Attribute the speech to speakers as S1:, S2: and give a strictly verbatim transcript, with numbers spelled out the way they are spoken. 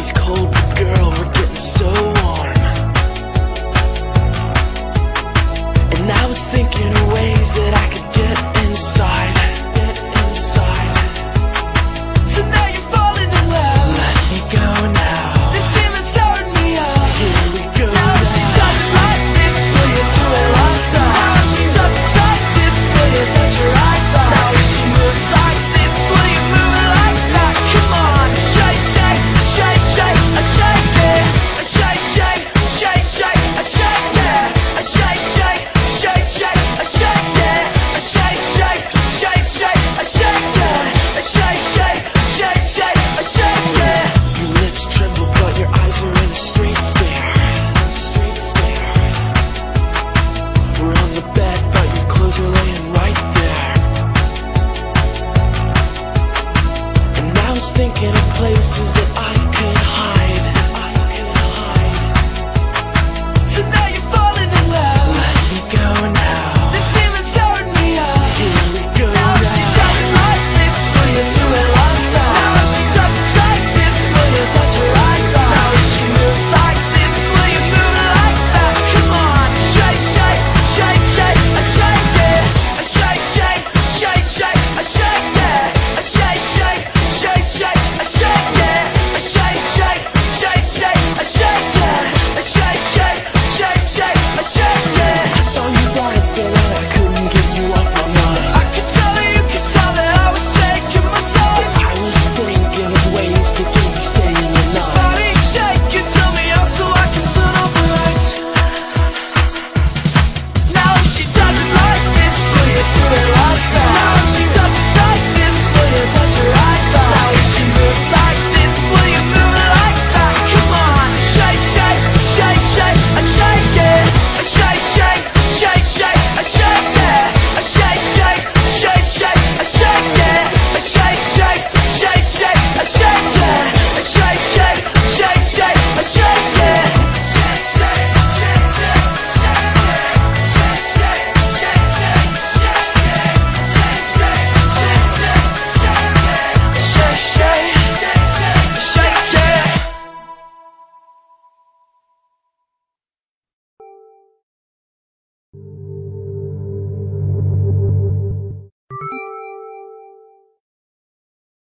S1: body's cold, but girl, we're getting so warm. And I was thinking of ways that I could get inside, get inside. So now you're falling in love. Let me go now. This feeling's turning me up. Here we go. Now if she does it like this, will you do it like that? Now if she does it like this, will you touch her like that? Now if she moves like this, will you move it like that? Come on, shake, shake, shake, shake, I shake it. I shake, shake, shake, shake, I shake it. I shake, shake, shake, shake, I shake it. I shake, shake, shake, shake, I shake it. I shake, shake, shake, shake, I shake it. Your lips tremble, but your eyes were in a straight stare. Straight stare. We're on the bed, but your clothes are laying right there. And I was thinking of places that I could hide.